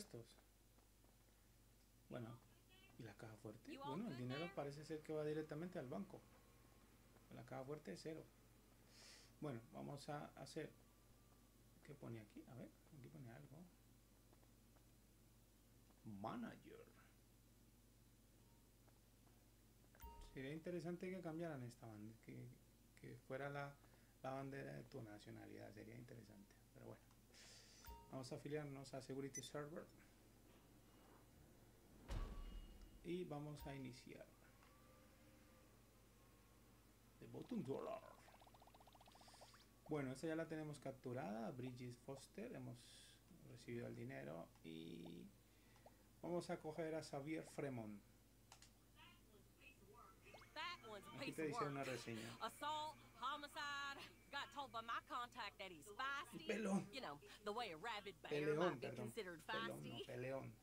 impuestos. Bueno, ¿y la caja fuerte? Bueno, el dinero parece ser que va directamente al banco. La caja fuerte es cero. Bueno, vamos a hacer... ¿Qué pone aquí? A ver, aquí pone algo. Manager. Sería interesante que cambiaran esta bandera, que fuera la bandera de tu nacionalidad. Sería interesante. Pero bueno, vamos a afiliarnos a Security Server. Y vamos a iniciar. The bottom dollar. Bueno, esta ya la tenemos capturada. Bridget Foster. Hemos recibido el dinero. Y vamos a coger a Xavier Fremont. Aquí te dice una reseña. Assault, homicide. Got told by my contact that he's feisty. Pelón. You know, the way a rabid bear Peleón, might be perdón. considered Pelón, no, feisty. peleón.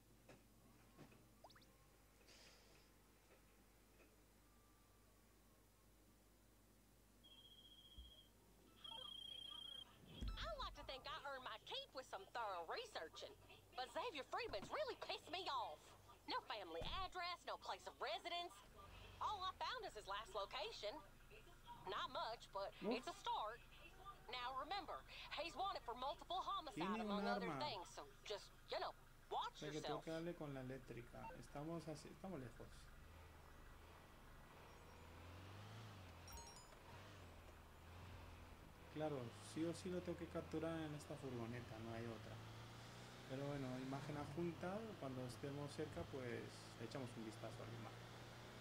I like to think I earned my keep with some thorough researching. But Xavier Freeman's really pissed me off. No family address, no place of residence. All I found is his last location. Not much, but it's a start. Now remember, he's wanted for multiple homicide among other things, so just, you know, watch yourself. Que tengo que darle con la eléctrica. Estamos lejos. Claro, sí o sí lo tengo que capturar en esta furgoneta, no hay otra. Pero bueno, imagen adjunta, cuando estemos cerca pues le echamos un vistazo a la imagen.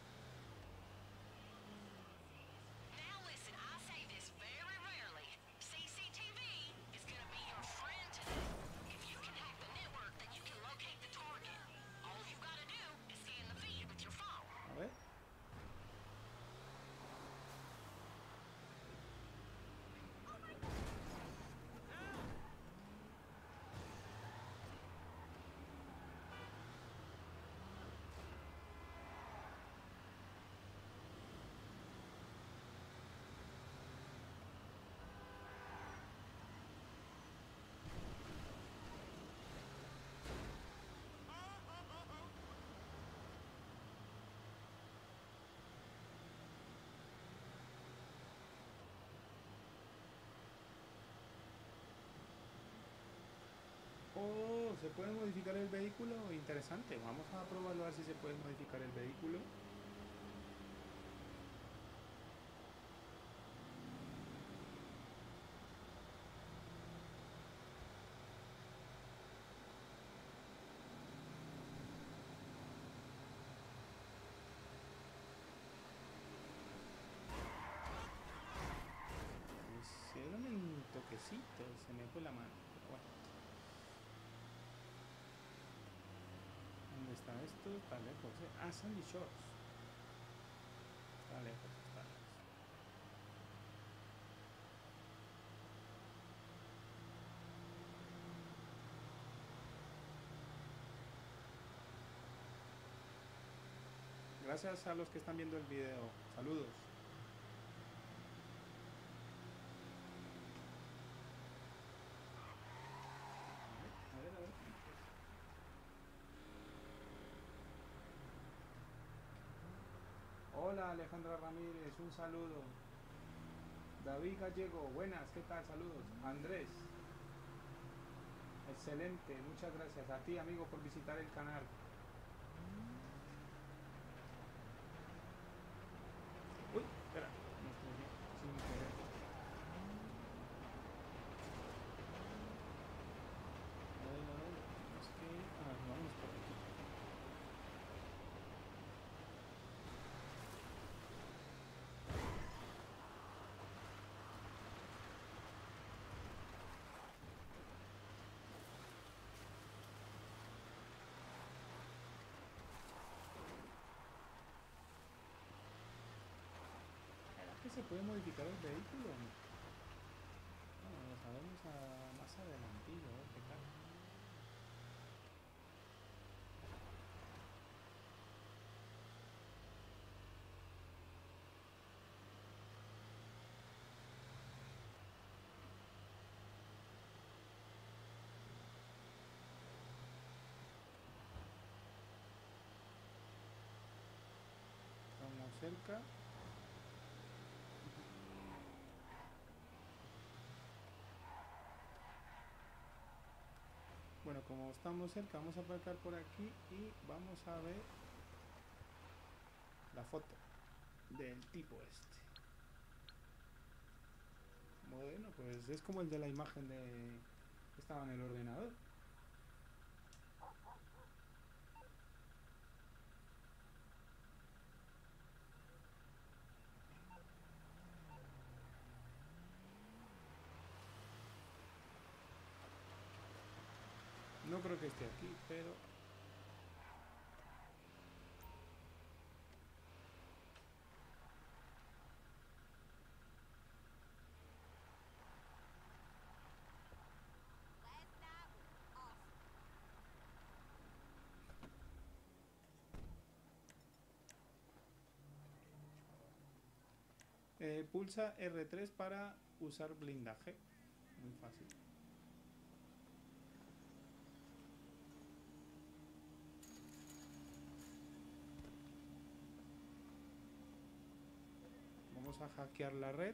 A ver. Oh, ¿se puede modificar el vehículo? Interesante, vamos a probarlo a ver si se puede modificar el vehículo. Me hicieron un toquecito y se me fue la mano, pero bueno. ¿Dónde está esto? Está lejos, ¿eh? Ah, Sandy Shores. Está lejos, está lejos. Gracias a los que están viendo el video. Saludos. A ver, a ver. Hola Alejandra Ramírez, un saludo. David Gallego, buenas, ¿qué tal? Saludos. Andrés, excelente, muchas gracias a ti amigo por visitar el canal. Uy, espera, me estrellé sin querer. A ver, es que... vamos por aquí. ¿Que se puede modificar el vehículo? Bueno, lo sabemos más adelantillo, a ver qué tal. cerca. Bueno, como estamos cerca, vamos a aparcar por aquí y vamos a ver la foto del tipo este. Bueno, pues es como el de la imagen de que estaba en el ordenador. No creo que esté aquí, pero pulsa R3 para usar blindaje. Muy fácil. Vamos a hackear la red.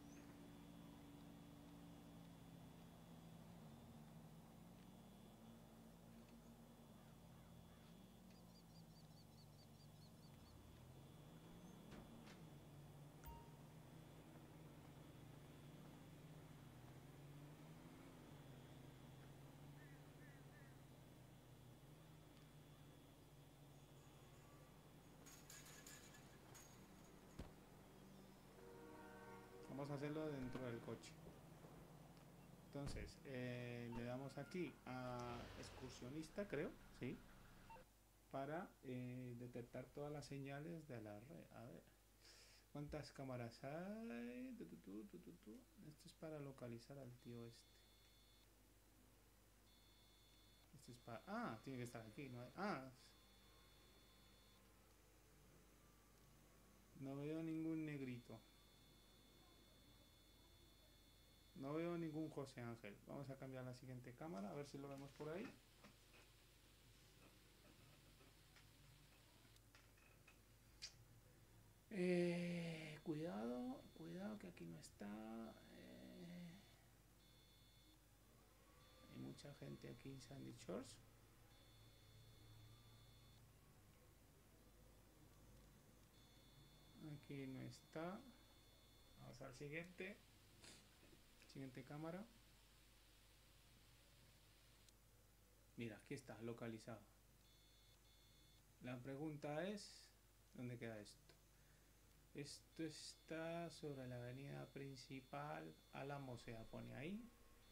Vamos a hacerlo dentro del coche. Entonces, le damos aquí a excursionista, creo, sí, para detectar todas las señales de la red. A ver, ¿cuántas cámaras hay? Esto es para localizar al tío este. Esto es para... Ah, tiene que estar aquí, ¿no? No veo ningún negrito. No veo ningún José Ángel. Vamos a cambiar la siguiente cámara, a ver si lo vemos por ahí. Cuidado, cuidado que aquí no está. Hay mucha gente aquí en Sandy Shores. Aquí no está. Vamos al siguiente. Siguiente cámara. Mira, aquí está, localizado. La pregunta es, ¿dónde queda esto? Esto está sobre la avenida principal, Alamosea pone ahí.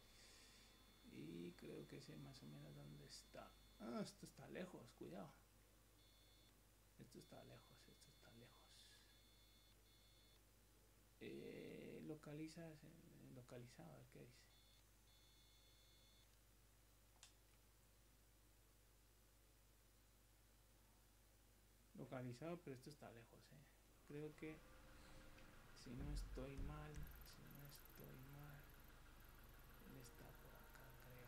Y creo que sé más o menos dónde está. Ah, esto está lejos, cuidado. Esto está lejos, esto está lejos. Localizado, a ver qué dice. Localizado, pero esto está lejos, Creo que, si no estoy mal, él está por acá, creo.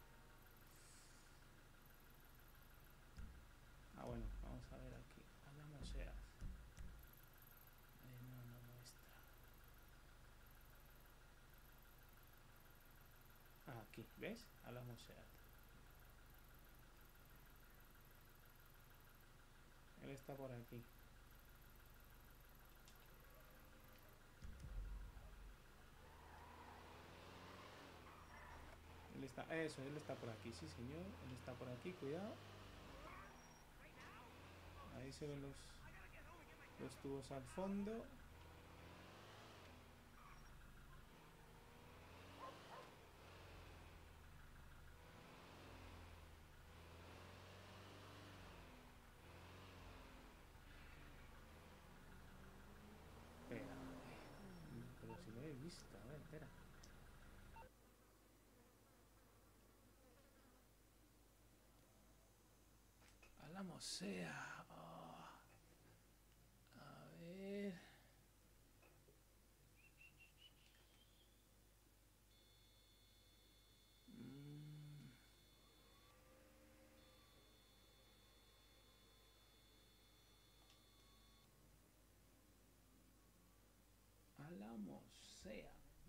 Ah, bueno, vamos a ver aquí. Alamosea. No muestra. Ah, aquí, ¿ves? Alamosea. Él está por aquí. Él está por aquí, sí señor. Él está por aquí, cuidado. Ahí se ven los tubos al fondo. Espera, pero si lo he visto, a ver, espera. Alamosea. Oh. A ver. sea.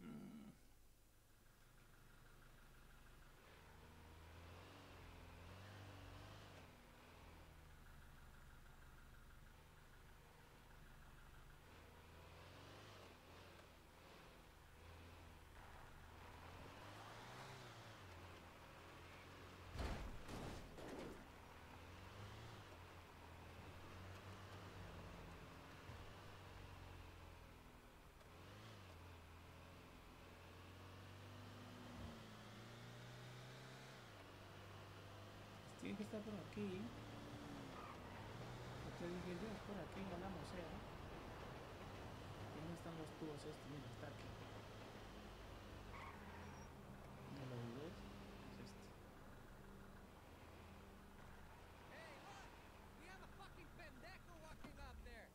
Tiene que estar por aquí. Te dije yo, es por aquí, en la mosea. ¿Dónde están los tubos estos? Mira, está aquí. ¿No lo ves? Es este. Hey, look! We have a fucking pendejo walking up there!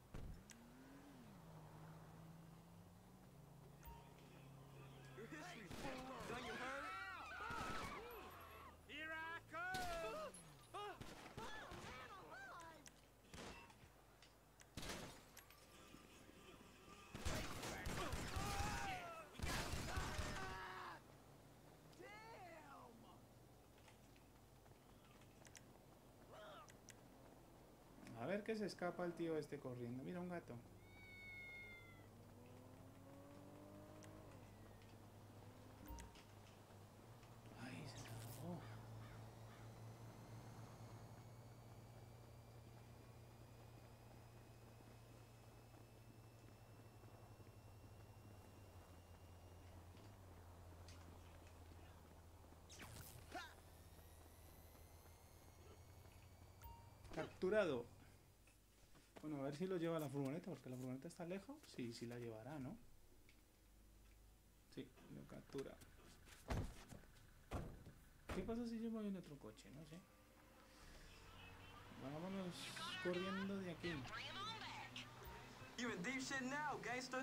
Your history, fool! Done you heard? Here I come! A ver que se escapa el tío este corriendo. Mira, un gato. Ay, se acabó. Capturado. Bueno, a ver si lo lleva a la furgoneta, porque la furgoneta está lejos. Sí, sí la llevará, ¿no? Sí, lo captura. ¿Qué pasa si yo voy en otro coche? No sé. Vámonos corriendo de aquí. You in deep shit now, gangster?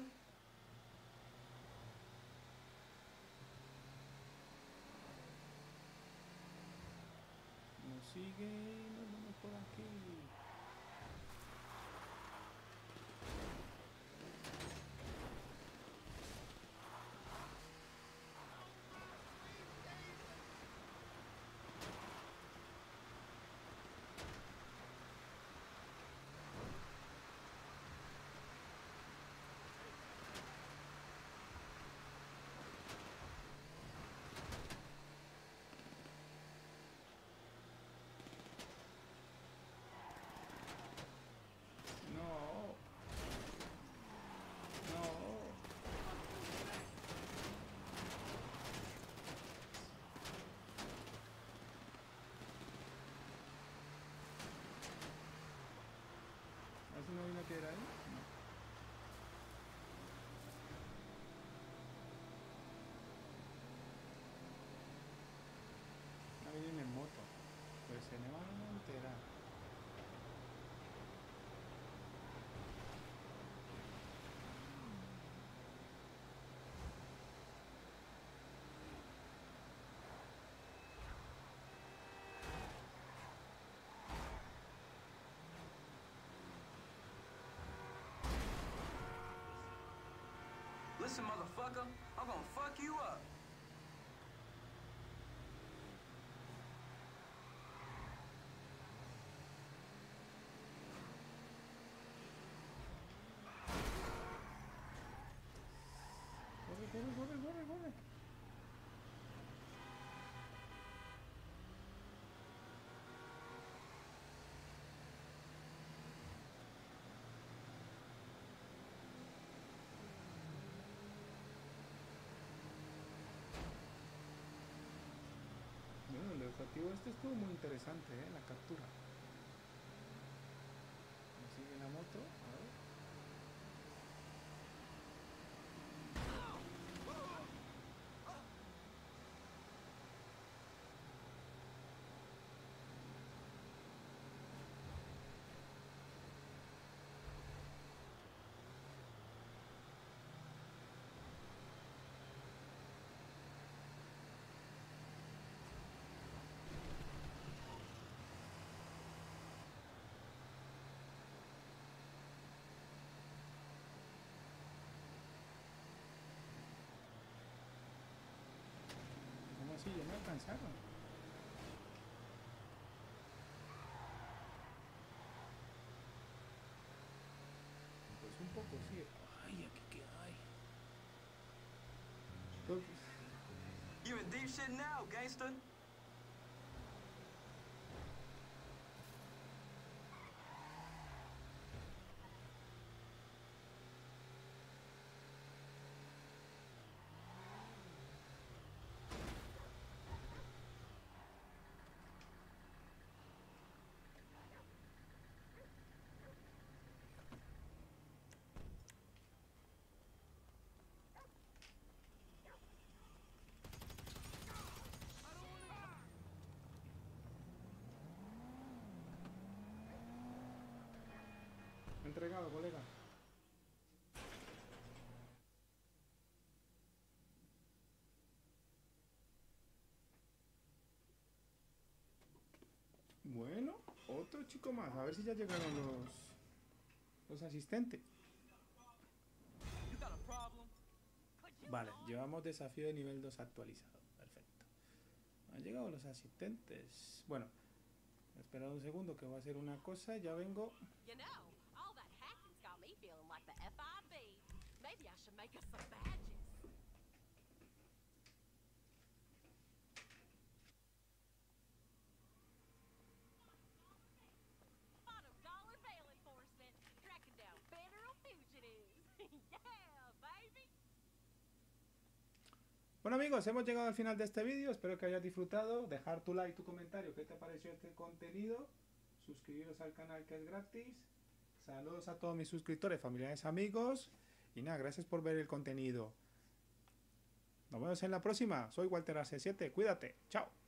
Nos sigue y nos vamos por aquí. No. No. ¿Hace una vida que era ahí? No. Ahí viene en moto. Pues se me van a enterar. Listen, motherfucker, I'm gonna fuck you up. Corre, corre, corre, corre, corre. Bueno, el objetivo este estuvo muy interesante, la captura. Me sigue la moto, a ver. alcanzaron. Pues un poco, sí. Ay, aquí qué hay. Entonces, You in deep shit now, gangster. entregado, colega. Bueno, otro chico más. A ver si ya llegaron los asistentes. You got a problem? Vale, llevamos desafío de nivel 2 actualizado. Perfecto. Han llegado los asistentes. Bueno, esperad un segundo que voy a hacer una cosa. Ya vengo. You know, all that hacking's got me feeling like the FIB. Maybe I should make us some badges. Bottom dollar bail enforcement, tracking down federal fugitives. Yeah, baby. Bueno amigos, hemos llegado al final de este vídeo. Espero que hayas disfrutado. Dejar tu like, tu comentario. ¿Qué te pareció este contenido? Suscribiros al canal que es gratis. Saludos a todos mis suscriptores, familiares, amigos. Y nada, gracias por ver el contenido. Nos vemos en la próxima. Soy Walter AC7. Cuídate. Chao.